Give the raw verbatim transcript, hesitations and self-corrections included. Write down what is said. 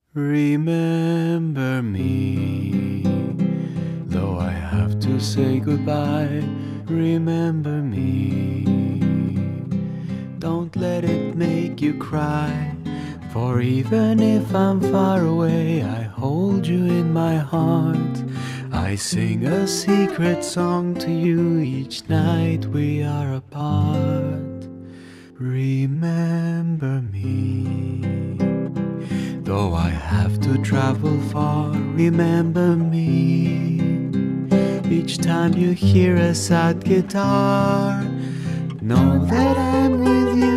Remember me, though I have to say goodbye. Remember me, don't let it make you cry. For even if I'm far away, I hold you in my heart. I sing a secret song to you each night we are apart. Remember me, though I have to travel far. Remember me, each time you hear a sad guitar. Know that I'm with you